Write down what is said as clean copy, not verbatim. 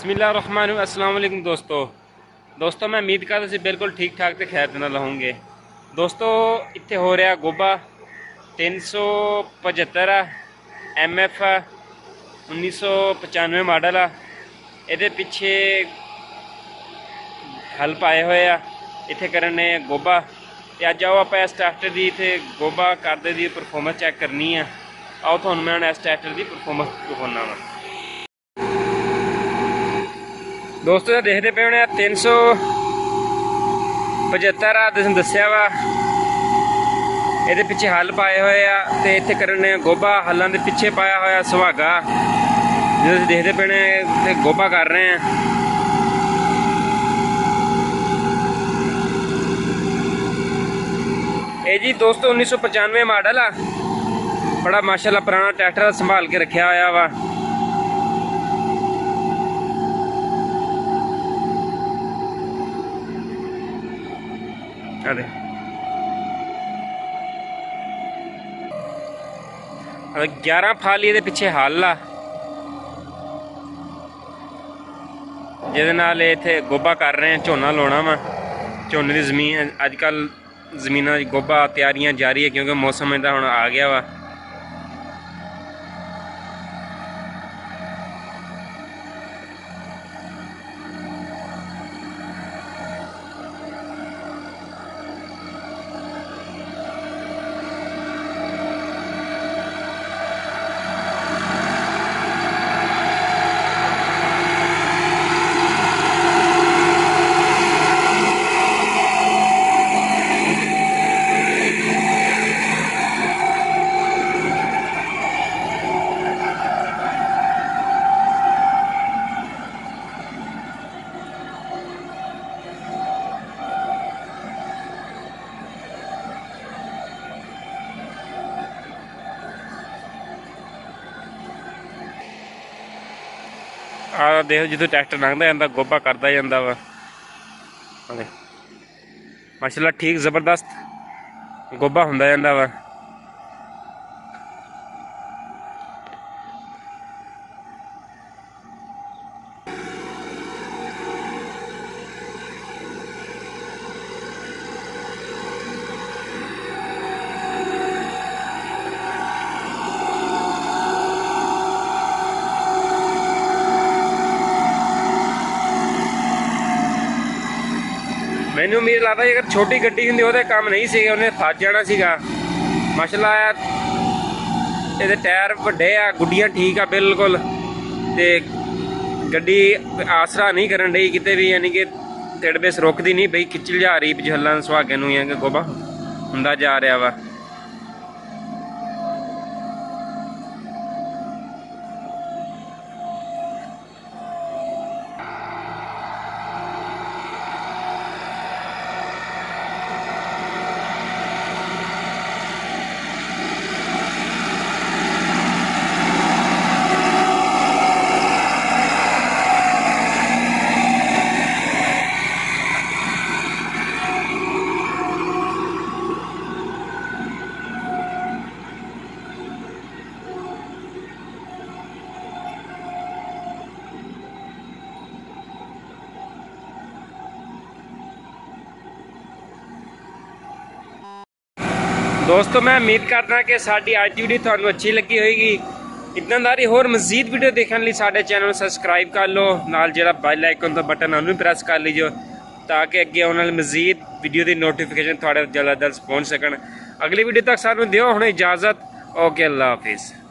बिस्मिल्लाहिर्रहमानिर्रहीम। अस्सलाम वालेकुम दोस्तों मैं उम्मीद करता सी बिल्कुल ठीक ठाक तो खैर देना लाऊंगे। दोस्तों इत्थे हो रहा गोबा 375 MF 1995 मॉडल आ। ये पिछे हल पाए हुए आ इत्थे करने गोबा ते अज आओ आप इस ट्रैक्टर की इत्थे गोबा करदे दी परफॉर्मेंस चैक करनी है। आओ तुहानूं मैं इस ट्रैक्टर की परफॉर्मेंस दिखाना वा। दोस्तों देखते पे होने 375 तुम दसिया वा। ये पिछे हल पाए हुए आ ते इत्थे करने गोबा हलों के पिछे पाया हुआ सुहागा जो देखते पे ने गोबा कर रहे हैं। ये जी दोस्तों 1995 मॉडल आ। बड़ा माशाल्लाह पुराना ट्रैक्टर संभाल के रखा हुआ वा। अरे 11 फाल ये पिछे हल आ जिहदे नाल इत्थे गोबा कर रहे हैं। झोना लाना वा, झोने की जमीन अजकल जमीन गोबा तैयारियां जारी है क्योंकि मौसम इहदा हुण आ गया वा। आ देखो जो ट्रैक्टर लंघता जाता गोबा करता जाता वा। माशाल्लाह ठीक जबरदस्त गोबा होंदा जाता वा। मैंने उम्मीद लाता अगर छोटी गड्डी होंदी वो काम नहीं सी उन्हें फस जाना सीगा। माशाल्लाह ये टायर वड्डे आ, गुड्डियां ठीक आ बिल्कुल ते गड्डी आसरा नहीं करन डई किते भी, यानी कि तिड़बेस रुकदी नहीं बई खिच्ची जा रही पिछला सुहागे नूं या गोबा हुंदा जा रहा वा। दोस्तों मैं उम्मीद करना कि साड़ी आज की वीडियो थानू अच्छी लगी होगी। इतनादारी होर मजीद वीडियो देखने लिए साडे चैनल सबसक्राइब कर लो, नाल जेड़ा बेल आइकन का बटन है उन्हें प्रेस कर लीजिए ताकि अगे आने वाली मजीद वीडियो की नोटिफिकेशन थोड़े जल्द अज पहुँच सकन। अगली वीडियो तक सानू दिओ हुण इजाजत। ओके, अल्लाह हाफिज़।